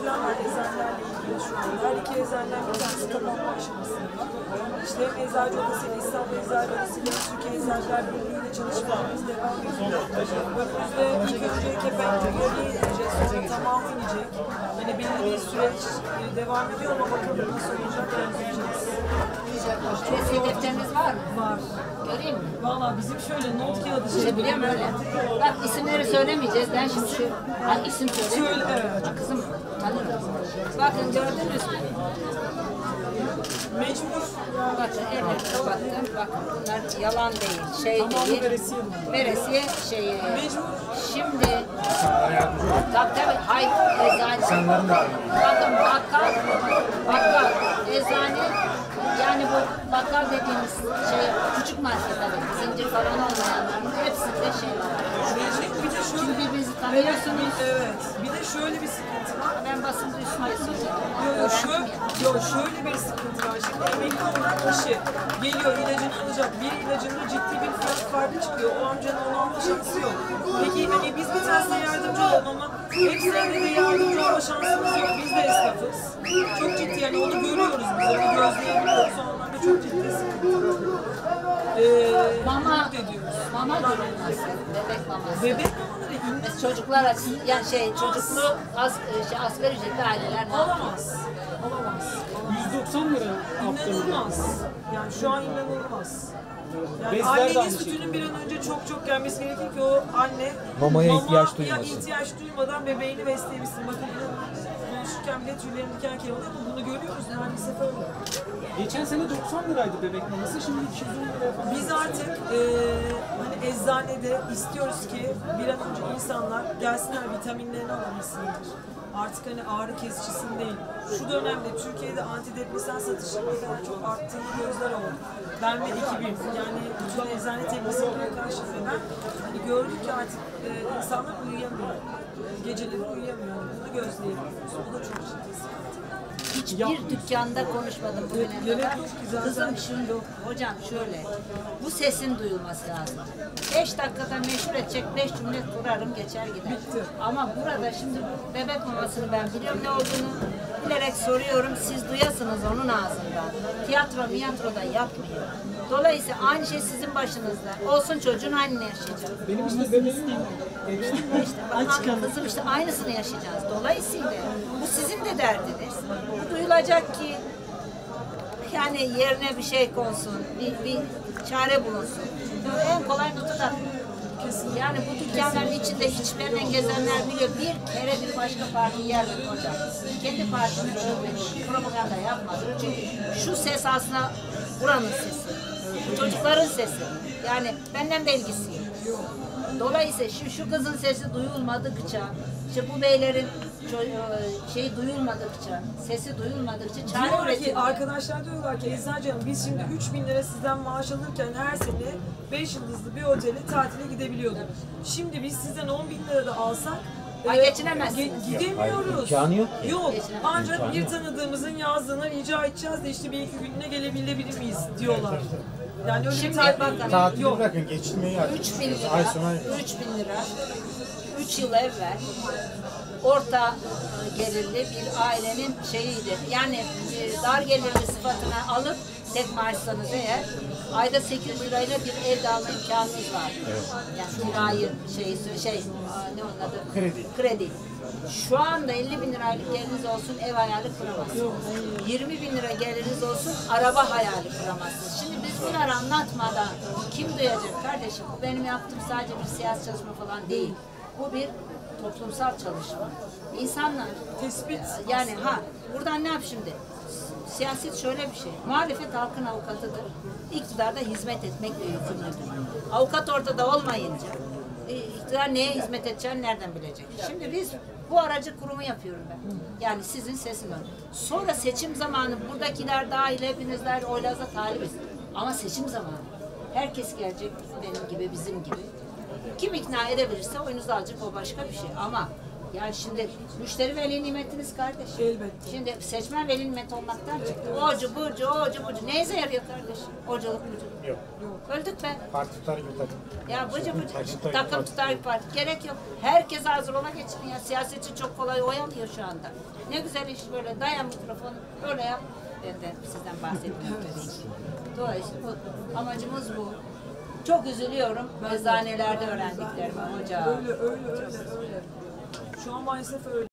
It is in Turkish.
problem var eczanelerle ilgili şu anda. Her iki eczaneden bir tanesi kapanma aşamasında. İşte hem Eczacı Odası ile İstanbul Eczacı Odası ile Türkiye Eczacılar Birliği ile çalışmalarımız devam ediyor. Önümüzde ilk önce kepenkle geriye ineceğiz, sonra tamamı inecek. Hani belli bir süreç devam ediyor ama bakalım nasıl olacak göreceğiz. Resim defteriniz var mı? Var. Göreyim mi? Valla bizim şöyle not kağıdı İşte biliyorum öyle. Bak isimleri söylemeyeceğiz. Ben şimdi şu isim söyleyeyim. Söyle, evet. Ha, kızım tanırım. Bakın gördünüz mü? Mecbur. Bakın elleri kapattım. Bakın bunlar yalan değil. Şey Tamamı değil. veresiye mi? Veresiye şeyi. Mecbur. Şimdi tabii hayır eczane. Bakın bakkal, eczane yani bu bakkal dediğimiz şey küçük marketler, zincir falan olmayanların hepsinde şey var. Bir de şöyle, Çünkü birbirinizi tanıyorsunuz. evet. Bir de şöyle bir sıkıntı var. Ben basında üstüne söyleyeceğim. Şöyle bir sıkıntı var. Şimdi emekli olan kişi geliyor ilacını alacak. Bir ilacında ciddi bir fiyat farkı çıkıyor. O amcanın onu alma şansı yok. Peki hani biz bir tanesine yardımcı olalım ama hepsine de yardımcı olma şansımız yok. Biz de esnafız. Çok ciddi yani onu görüyoruz biz. Onu gözleyebiliyoruz. O anlamda çok ciddi sıkıntı. Mama ediyoruz. durulması, bebek maması. Bebek mamaları Biz çocuklar yani çocuklu asgari ücretli aileler ne yapıyor? alamaz. Alamaz. 190 lira haftalık. İnanılmaz. Yani şu an inanılmaz. Yani Bezler de annenin aynı sütünün şekilde. bir an önce çok gelmesi gerekir ki o anne Mamaya ihtiyaç mamaya duymasın. ihtiyaç duymadan bebeğini besleyebilsin. Bakın konuşurken bile tüylerim diken diken oluyor ama bunu görüyoruz maalesef öyle. Geçen sene 90 liraydı bebek maması, şimdi 210 liraya falan. Biz artık hani eczanede istiyoruz ki bir an önce insanlar gelsinler vitaminlerini alabilsinler. Artık hani ağrı kesicisin değil. Şu dönemde Türkiye'de antidepresan satışının ne kadar çok arttığını gözler oldu. Ben ve ekibim yani bütün eczane teknisinin arkadaşları ve ben hani gördük ki artık insanlar uyuyamıyor. Geceleri uyuyamıyor. Bunu gözleyebiliyoruz. O da çok ciddi sıkıntı. Hiçbir dükkanda konuşmadım bugüne kadar. Kızım şimdi hocam şöyle, bu sesin duyulması lazım. 5 dakikada meşhur edecek 5 cümle kurarım geçer gider. Ama burada şimdi bebek mamasını ben biliyorum ne olduğunu bilerek soruyorum. Siz duyasınız onun ağzından. Tiyatroda yapmıyor. Dolayısıyla aynı şey sizin başınızda. Olsun çocuğun aynını yaşayacak. Benim işte bebeğim İşte, kızım işte aynısını yaşayacağız. Dolayısıyla bu sizin de derdiniz. Bu duyulacak ki yani yerine bir şey konsun, bir çare bulunsun. En kolay nutuk atmak. Yani bu dükkanların içinde hiçbirinden gezenler biliyor. Bir kere bir başka parti yerler hocam. Kendi partini övmek, propaganda yapmaz. Çünkü şu ses aslında buranın sesi. Çocukların sesi. Yani benden de ilgisi yok. Dolayısıyla şu kızın sesi duyulmadıkça, işte bu beylerin duyulmadıkça, sesi duyulmadıkça çare Diyorlar ki üretilmiyor. arkadaşlar diyorlar ki Eczacı Hanım biz şimdi 3.000 lira sizden maaş alırken her sene 5 yıldızlı bir otele tatile gidebiliyorduk. Şimdi biz sizden 10.000 lira da alsak Geçinemezsiniz. gidemiyoruz. İmkanı yok ki. Yok. Ancak İmkanı bir yok. tanıdığımızın yazdığına rica edeceğiz de işte bir iki gününe gelebilir miyiz diyorlar. Yani öyle Şimdi bir tatil bakın. Tatili yok. bırakın geçinmeyi artık. 3.000 lira, Ay sona 3.000 lira, 3 yıl evvel orta gelirli bir ailenin şeyiydi. Yani dar gelirli sıfatına alıp tek maaşsanız eğer ayda 800 lirayla bir ev de alma imkanınız var. Evet. Yani kirayı ne onun adı? Kredi. Şu anda 50.000 liralık geliriniz olsun ev hayali kuramazsınız. 20.000 lira geliriniz olsun araba hayali kuramazsınız. Şimdi biz bunları anlatmadan kim duyacak kardeşim? Bu benim yaptığım sadece bir siyasi çalışma falan değil. Bu bir toplumsal çalışma. İnsanlar Tespit. yani buradan ne yap şimdi? Siyaset şöyle bir şey. Muhalefet halkın avukatıdır. İktidarda hizmet etmekle yükümlüdür. Avukat ortada olmayınca iktidar neye hizmet edeceğini nereden bilecek? Şimdi biz bu aracı kurumu yapıyorum ben. Yani sizin sesiniz. Sonra seçim zamanı buradakiler dahil hepinizler oylarınıza talibiz. Ama seçim zamanı. Herkes gelecek benim gibi, bizim gibi. Kim ikna edebilirse oyunuzu alacak o başka bir şey. Ama Ya şimdi müşteri veli nimetiniz kardeşim. Elbette. Şimdi seçmen veli nimet olmaktan çıktı. Ocu bucu. Neyse yarıyor kardeşim? Oculuk buculuk. Yok. Öldük be. Parti tutar gibi takım. Ya bıcı Parti takım tutar bir parti. Gerek yok. Herkes hazır ola geçsin ya. Siyasetçi çok kolay oy alıyor şu anda. Ne güzel iş böyle. Dayan mikrofonu. Öyle yap. Ben de sizden bahsetmiyorum tabii ki. Dolayısıyla bu. Amacımız bu. Çok üzülüyorum. Eczanelerde öğrendiklerimi hocam. Öyle. Şu an maalesef öyle.